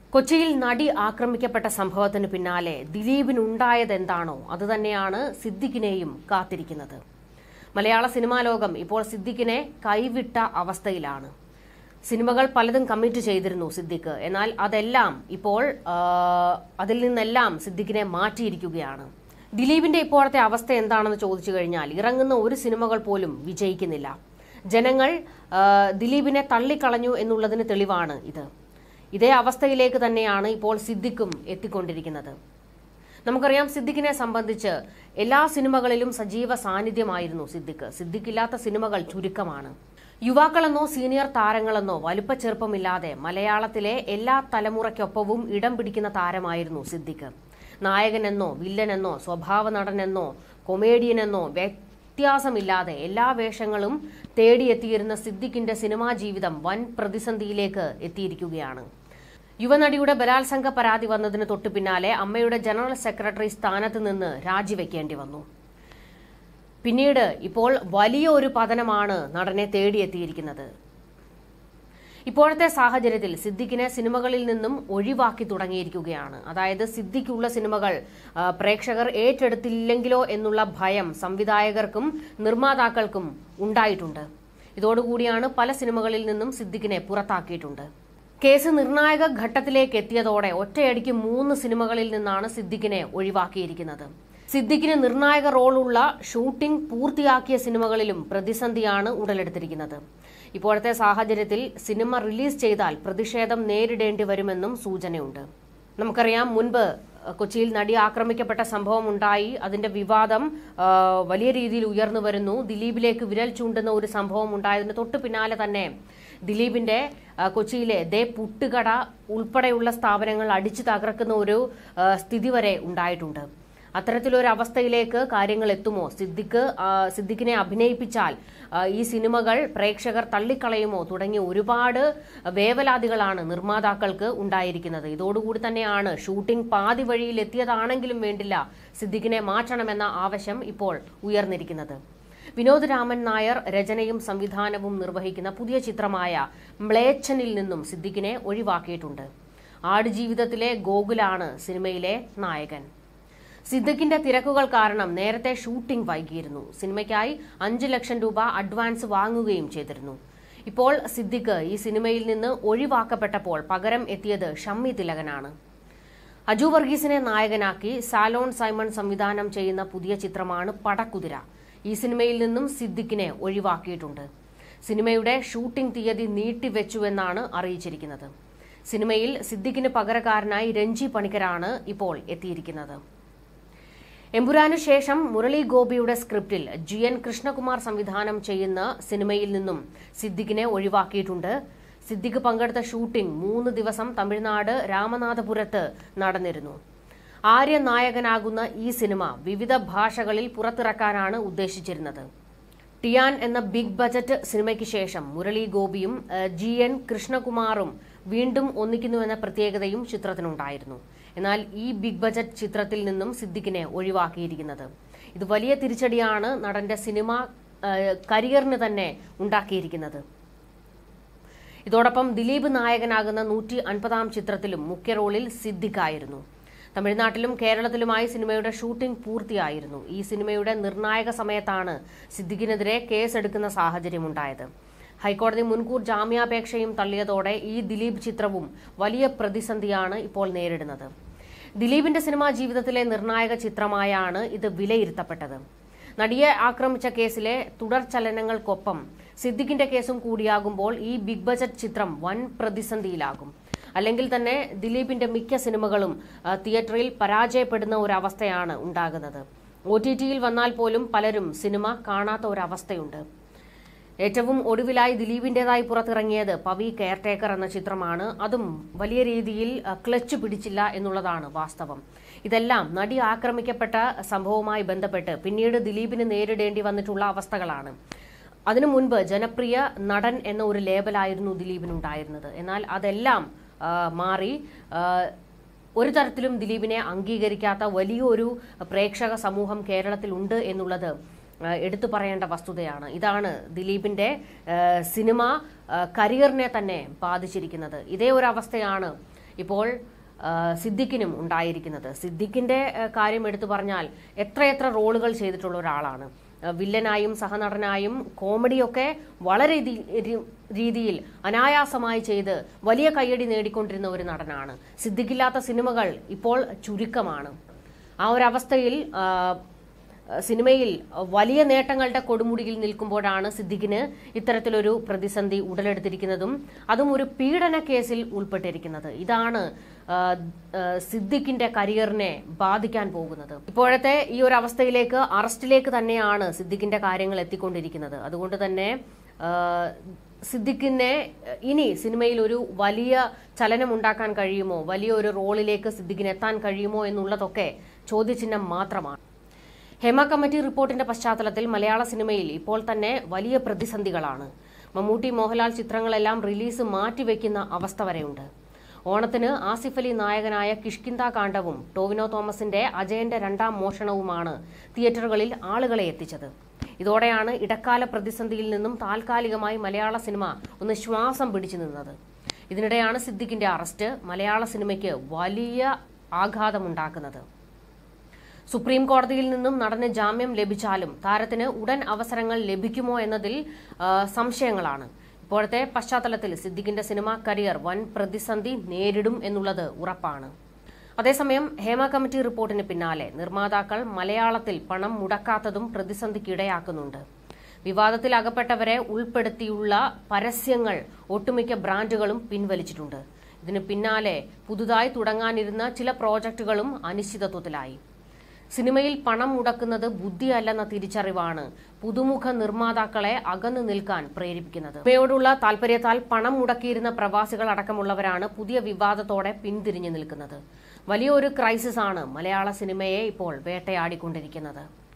കൊച്ചിയിൽ നടി ആക്രമിക്കപ്പെട്ട സംഭവത്തിന് പിന്നാലെ ദിലീപിനുണ്ടായതെന്താണോ അതുതന്നെയാണ് സിദ്ദിഖിനെയും കാത്തിരിക്കുന്നത്. മലയാള സിനിമാ ലോകം ഇപ്പോൾ സിദ്ദിഖിനെ കൈവിട്ട അവസ്ഥയിലാണ്. സിനിമകൾ പലതും കമ്മിറ്റ് ചെയ്തിരുന്നു സിദ്ദിഖ്. എന്നാൽ അതെല്ലാം ഇപ്പോൾ അതിൽ നിന്നെല്ലാം സിദ്ദിഖിനെ മാറ്റിയിരിക്കുകയാണ്. ദിലീപിന്റെ ഇപ്പോഴത്തെ അവസ്ഥ എന്താണെന്ന് ചോദിച്ചു കഴിഞ്ഞാൽ ഇറങ്ങുന്ന ഒരു സിനിമകൾ പോലും വിജയിക്കുന്നില്ല. ജനങ്ങൾ ദിലീപിനെ തള്ളിക്കളഞ്ഞു എന്നുള്ളതിന് തെളിവാണ് ഇത്. ഇതേ അവസ്ഥയിലേക്ക് തന്നെയാണ് ഇപ്പോൾ സിദ്ദിഖും എത്തിക്കൊണ്ടിരിക്കുന്നത്. നമുക്കറിയാം, സിദ്ദിഖിനെ സംബന്ധിച്ച് എല്ലാ സിനിമകളിലും സജീവ സാന്നിധ്യമായിരുന്നു സിദ്ദിഖ്. സിദ്ദിഖ് ഇല്ലാത്ത സിനിമകൾ ചുരുക്കമാണ്. യുവാക്കളെന്നോ സീനിയർ താരങ്ങളെന്നോ വലുപ്പച്ചെറുപ്പമില്ലാതെ മലയാളത്തിലെ എല്ലാ തലമുറയ്ക്കൊപ്പവും ഇടം പിടിക്കുന്ന താരമായിരുന്നു സിദ്ദിഖ്. നായകനെന്നോ വില്ലനെന്നോ സ്വഭാവ നടനെന്നോ കൊമേഡിയനെന്നോ വ്യത്യാസമില്ലാതെ എല്ലാ വേഷങ്ങളും തേടിയെത്തിയിരുന്ന സിദ്ദിഖിന്റെ സിനിമാ ജീവിതം വൻ പ്രതിസന്ധിയിലേക്ക് എത്തിയിരിക്കുകയാണ്. യുവനടിയുടെ ബലാത്സംഗ പരാതി വന്നതിന് തൊട്ടു പിന്നാലെ അമ്മയുടെ ജനറൽ സെക്രട്ടറി സ്ഥാനത്ത് നിന്ന് രാജിവെക്കേണ്ടി വന്നു. പിന്നീട് ഇപ്പോൾ വലിയ ഒരു പതനമാണ് നടനെ തേടിയെത്തിയിരിക്കുന്നത്. ഇപ്പോഴത്തെ സാഹചര്യത്തിൽ സിദ്ദിഖിനെ സിനിമകളിൽ നിന്നും ഒഴിവാക്കി തുടങ്ങിയിരിക്കുകയാണ്. അതായത് സിദ്ദിഖുള്ള സിനിമകൾ പ്രേക്ഷകർ ഏറ്റെടുത്തില്ലെങ്കിലോ എന്നുള്ള ഭയം സംവിധായകർക്കും നിർമ്മാതാക്കൾക്കും ഉണ്ടായിട്ടുണ്ട്. ഇതോടുകൂടിയാണ് പല സിനിമകളിൽ നിന്നും സിദ്ദിഖിനെ പുറത്താക്കിയിട്ടുണ്ട്. കേസ് നിർണായക ഘട്ടത്തിലേക്ക് എത്തിയതോടെ ഒറ്റയടിക്ക് 3 സിനിമകളിൽ നിന്നാണ് സിദ്ദിഖിനെ ഒഴിവാക്കിയിരിക്കുന്നത്. സിദ്ദിഖിന് നിർണായക റോളുള്ള ഷൂട്ടിംഗ് പൂർത്തിയാക്കിയ സിനിമകളിലും പ്രതിസന്ധിയാണ് ഉടലെടുത്തിരിക്കുന്നത്. ഇപ്പോഴത്തെ സാഹചര്യത്തിൽ സിനിമ റിലീസ് ചെയ്താൽ പ്രതിഷേധം നേരിടേണ്ടി വരുമെന്നും സൂചനയുണ്ട്. നമുക്കറിയാം, മുൻപ് കൊച്ചിയിൽ നടി ആക്രമിക്കപ്പെട്ട സംഭവം ഉണ്ടായി. അതിന്റെ വിവാദം വലിയ രീതിയിൽ ഉയർന്നു വരുന്നു. ദിലീപിലേക്ക് വിരൽ ചൂണ്ടുന്ന ഒരു സംഭവം ഉണ്ടായതിന് തൊട്ടു പിന്നാലെ തന്നെ ദിലീപിന്റെ കൊച്ചിയിലെ പുട്ടുകട ഉൾപ്പെടെയുള്ള സ്ഥാപനങ്ങൾ അടിച്ചു തകർക്കുന്ന ഒരു സ്ഥിതി വരെ ഉണ്ടായിട്ടുണ്ട്. അത്തരത്തിലൊരു അവസ്ഥയിലേക്ക് കാര്യങ്ങൾ എത്തുമോ? സിദ്ദിഖിനെ അഭിനയിപ്പിച്ചാൽ ഈ സിനിമകൾ പ്രേക്ഷകർ തള്ളിക്കളയുമോ തുടങ്ങിയ ഒരുപാട് വേവലാതികളാണ് നിർമ്മാതാക്കൾക്ക് ഉണ്ടായിരിക്കുന്നത്. ഇതോടുകൂടി തന്നെയാണ് ഷൂട്ടിംഗ് പാതി വഴിയിൽ എത്തിയതാണെങ്കിലും വേണ്ടില്ല സിദ്ദിഖിനെ മാറ്റണമെന്ന ആവശ്യം ഇപ്പോൾ ഉയർന്നിരിക്കുന്നത്. വിനോദ് രാമൻ നായർ രചനയും സംവിധാനവും നിർവഹിക്കുന്ന പുതിയ ചിത്രമായ മ്ലേച്ഛനിൽ നിന്നും സിദ്ദിഖിനെ ഒഴിവാക്കിയിട്ടുണ്ട്. ആടുജീവിതത്തിലെ ഗോകുലാണ് സിനിമയിലെ നായകൻ. സിദ്ദിഖിന്റെ തിരക്കുകൾ കാരണം നേരത്തെ ഷൂട്ടിംഗ് വൈകിയിരുന്നു. സിനിമയ്ക്കായി 5 ലക്ഷം രൂപ അഡ്വാൻസ് വാങ്ങുകയും ചെയ്തിരുന്നു. ഇപ്പോൾ സിദ്ദിഖ് ഈ സിനിമയിൽ നിന്ന് ഒഴിവാക്കപ്പെട്ടപ്പോൾ പകരം എത്തിയത് ഷമ്മി തിലകനാണ്. അജു വർഗീസിനെ നായകനാക്കി സാലോൺ സൈമൺ സംവിധാനം ചെയ്യുന്ന പുതിയ ചിത്രമാണ് പടക്കുതിര. ഈ സിനിമയിൽ നിന്നും സിദ്ദിഖിനെ ഒഴിവാക്കിയിട്ടുണ്ട്. സിനിമയുടെ ഷൂട്ടിംഗ് തീയതി നീട്ടിവെച്ചുവെന്നാണ് അറിയിച്ചിരിക്കുന്നത്. സിനിമയിൽ സിദ്ദിഖിന് പകരക്കാരനായി രഞ്ജി പണിക്കരാണ് ഇപ്പോൾ എത്തിയിരിക്കുന്നത്. എമ്പുരാനു ശേഷം മുരളി ഗോപിയുടെ സ്ക്രിപ്റ്റിൽ GN കൃഷ്ണകുമാർ സംവിധാനം ചെയ്യുന്ന സിനിമയിൽ നിന്നും സിദ്ദിഖിനെ ഒഴിവാക്കിയിട്ടുണ്ട്. സിദ്ദിഖ് പങ്കെടുത്ത ഷൂട്ടിംഗ് 3 ദിവസം തമിഴ്നാട് രാമനാഥപുരത്ത് നടന്നിരുന്നു. ആര്യ നായകനാകുന്ന ഈ സിനിമ വിവിധ ഭാഷകളിൽ പുറത്തിറക്കാനാണ് ഉദ്ദേശിച്ചിരുന്നത്. ടിയാൻ എന്ന ബിഗ് ബജറ്റ് സിനിമയ്ക്ക് ശേഷം മുരളി ഗോപിയും GN കൃഷ്ണകുമാറും വീണ്ടും ഒന്നിക്കുന്നുവെന്ന പ്രത്യേകതയും ചിത്രത്തിനുണ്ടായിരുന്നു. എന്നാൽ ഈ ബിഗ് ബജറ്റ് ചിത്രത്തിൽ നിന്നും സിദ്ദിഖിനെ ഒഴിവാക്കിയിരിക്കുന്നത് ഇത് വലിയ തിരിച്ചടിയാണ് നടന്റെ സിനിമ കരിയറിന് തന്നെ ഉണ്ടാക്കിയിരിക്കുന്നത്. ഇതോടൊപ്പം ദിലീപ് നായകനാകുന്ന 150-ാം ചിത്രത്തിലും മുഖ്യ റോളിൽ സിദ്ദിഖ് ആയിരുന്നു. തമിഴ്നാട്ടിലും കേരളത്തിലുമായി സിനിമയുടെ ഷൂട്ടിംഗ് പൂർത്തിയായിരുന്നു. ഈ സിനിമയുടെ നിർണായക സമയത്താണ് സിദ്ദിഖിനെതിരെ കേസെടുക്കുന്ന സാഹചര്യമുണ്ടായത്. ഹൈക്കോടതി മുൻകൂർ ജാമ്യാപേക്ഷയും തള്ളിയതോടെ ഈ ദിലീപ് ചിത്രവും വലിയ പ്രതിസന്ധിയാണ് ഇപ്പോൾ നേരിടുന്നത്. ദിലീപിന്റെ സിനിമാ ജീവിതത്തിലെ നിർണായക ചിത്രമായാണ് ഇത് വിലയിരുത്തപ്പെട്ടത്. നടിയെ ആക്രമിച്ച കേസിലെ തുടർചലനങ്ങൾക്കൊപ്പം സിദ്ദിഖിന്റെ കേസും കൂടിയാകുമ്പോൾ ഈ ബിഗ് ബജറ്റ് ചിത്രം വൻ പ്രതിസന്ധിയിലാകും. അല്ലെങ്കിൽ തന്നെ ദിലീപിന്റെ മിക്ക സിനിമകളും തിയേറ്ററിൽ പരാജയപ്പെടുന്ന ഒരവസ്ഥയാണ് ഉണ്ടാകുന്നത്. OTTയിൽ വന്നാൽ പോലും പലരും സിനിമ കാണാത്ത ഒരവസ്ഥയുണ്ട്. ഏറ്റവും ഒടുവിലായി ദിലീപിന്റേതായി പുറത്തിറങ്ങിയത് പവി കെയർടേക്കർ എന്ന ചിത്രമാണ്. അതും വലിയ രീതിയിൽ ക്ലച്ച് പിടിച്ചില്ല എന്നുള്ളതാണ് വാസ്തവം. ഇതെല്ലാം നടി ആക്രമിക്കപ്പെട്ട സംഭവവുമായി ബന്ധപ്പെട്ട് പിന്നീട് ദിലീപിന് നേരിടേണ്ടി വന്നിട്ടുള്ള അവസ്ഥകളാണ്. അതിനു മുൻപ് ജനപ്രിയ നടൻ എന്ന ഒരു ലേബലായിരുന്നു ദിലീപിനുണ്ടായിരുന്നത്. എന്നാൽ അതെല്ലാം മാറി ഒരു തരത്തിലും ദിലീപിനെ അംഗീകരിക്കാത്ത വലിയൊരു പ്രേക്ഷക സമൂഹം കേരളത്തിലുണ്ട് എന്നുള്ളത് എടുത്തു പറയേണ്ട വസ്തുതയാണ്. ഇതാണ് ദിലീപിന്റെ സിനിമ കരിയറിനെ തന്നെ ബാധിച്ചിരിക്കുന്നത്. ഇതേ ഒരു അവസ്ഥയാണ് ഇപ്പോൾ സിദ്ദിഖിനും ഉണ്ടായിരിക്കുന്നത്. സിദ്ദിഖിന്റെ കാര്യം എടുത്തു പറഞ്ഞാൽ എത്രയെത്ര റോളുകൾ ചെയ്തിട്ടുള്ള ഒരാളാണ്. വില്ലനായും സഹനടനായും കോമഡിയൊക്കെ വളരെ രീതിയിൽ അനായാസമായി ചെയ്ത് വലിയ കയ്യടി നേടിക്കൊണ്ടിരുന്ന ഒരു നടനാണ്. സിദ്ദിഖില്ലാത്ത സിനിമകൾ ഇപ്പോൾ ചുരുക്കമാണ്. ആ ഒരവസ്ഥയിൽ സിനിമയിൽ വലിയ നേട്ടങ്ങളുടെ കൊടുമുടിയിൽ നിൽക്കുമ്പോഴാണ് സിദ്ദിഖിന് ഇത്തരത്തിലൊരു പ്രതിസന്ധി ഉടലെടുത്തിരിക്കുന്നതും അതും ഒരു പീഡന കേസിൽ ഉൾപ്പെട്ടിരിക്കുന്നത്. ഇതാണ് സിദ്ദിഖിന്റെ കരിയറിനെ ബാധിക്കാൻ പോകുന്നത്. ഇപ്പോഴത്തെ ഈ ഒരു അവസ്ഥയിലേക്ക് അറസ്റ്റിലേക്ക് തന്നെയാണ് സിദ്ദിഖിന്റെ കാര്യങ്ങൾ എത്തിക്കൊണ്ടിരിക്കുന്നത്. അതുകൊണ്ട് തന്നെ സിദ്ദിഖിനെ ഇനി സിനിമയിൽ ഒരു വലിയ ചലനമുണ്ടാക്കാൻ കഴിയുമോ, വലിയ ഒരു റോളിലേക്ക് സിദ്ദിഖിന് എത്താൻ കഴിയുമോ എന്നുള്ളതൊക്കെ ചോദ്യചിഹ്നം മാത്രമാണ്. ഹേമ കമ്മിറ്റി റിപ്പോർട്ടിന്റെ പശ്ചാത്തലത്തിൽ മലയാള സിനിമയിൽ ഇപ്പോൾ തന്നെ വലിയ പ്രതിസന്ധികളാണ്. മമ്മൂട്ടി, മോഹൻലാൽ ചിത്രങ്ങളെല്ലാം റിലീസ് മാറ്റിവെക്കുന്ന അവസ്ഥ വരെയുണ്ട്. ഓണത്തിന് ആസിഫ് അലി നായകനായ കിഷ്കിന്ദ കാണ്ഡവും ടോവിനോ തോമസിന്റെ അജയന്റെ രണ്ടാം മോഷണവുമാണ് തിയേറ്ററുകളിൽ ആളുകളെ എത്തിച്ചത്. ഇതോടെയാണ് ഇടക്കാല പ്രതിസന്ധിയിൽ നിന്നും താൽക്കാലികമായി മലയാള സിനിമ ഒന്ന് ശ്വാസം പിടിച്ചു നിന്നത്. ഇതിനിടെയാണ് സിദ്ദിഖിന്റെ അറസ്റ്റ് മലയാള സിനിമയ്ക്ക് വലിയ ആഘാതമുണ്ടാക്കുന്നത്. സുപ്രീം കോടതിയിൽ നിന്നും നടന് ജാമ്യം ലഭിച്ചാലും താരത്തിന് ഉടൻ അവസരങ്ങൾ ലഭിക്കുമോ എന്നതിൽ സംശയങ്ങളാണ്. ഇപ്പോഴത്തെ പശ്ചാത്തലത്തിൽ സിദ്ദിഖിന്റെ സിനിമാ കരിയർ വൻ പ്രതിസന്ധി നേരിടും എന്നുള്ളത് ഉറപ്പാണ്. അതേസമയം ഹേമ കമ്മിറ്റി റിപ്പോർട്ടിന് പിന്നാലെ നിർമ്മാതാക്കൾ മലയാളത്തിൽ പണം മുടക്കാത്തതും പ്രതിസന്ധിക്കിടയാക്കുന്നുണ്ട്. വിവാദത്തിൽ അകപ്പെട്ടവരെ ഉൾപ്പെടുത്തിയുള്ള പരസ്യങ്ങൾ ഒട്ടുമിക്ക ബ്രാൻഡുകളും പിൻവലിച്ചിട്ടുണ്ട്. ഇതിന് പിന്നാലെ പുതുതായി തുടങ്ങാനിരുന്ന ചില പ്രോജക്ടുകളും അനിശ്ചിതത്വത്തിലായി. സിനിമയിൽ പണം മുടക്കുന്നത് ബുദ്ധിയല്ലെന്ന തിരിച്ചറിവാണ് പുതുമുഖ നിർമ്മാതാക്കളെ അകന്നു നിൽക്കാൻ പ്രേരിപ്പിക്കുന്നത്. സിനിമയോടുള്ള താൽപര്യത്താൽ പണം മുടക്കിയിരുന്ന പ്രവാസികൾ അടക്കമുള്ളവരാണ് പുതിയ വിവാദത്തോടെ പിന്തിരിഞ്ഞു നിൽക്കുന്നത്. വലിയൊരു ക്രൈസിസാണ് മലയാള സിനിമയെ ഇപ്പോൾ വേട്ടയാടിക്കൊണ്ടിരിക്കുന്നത്.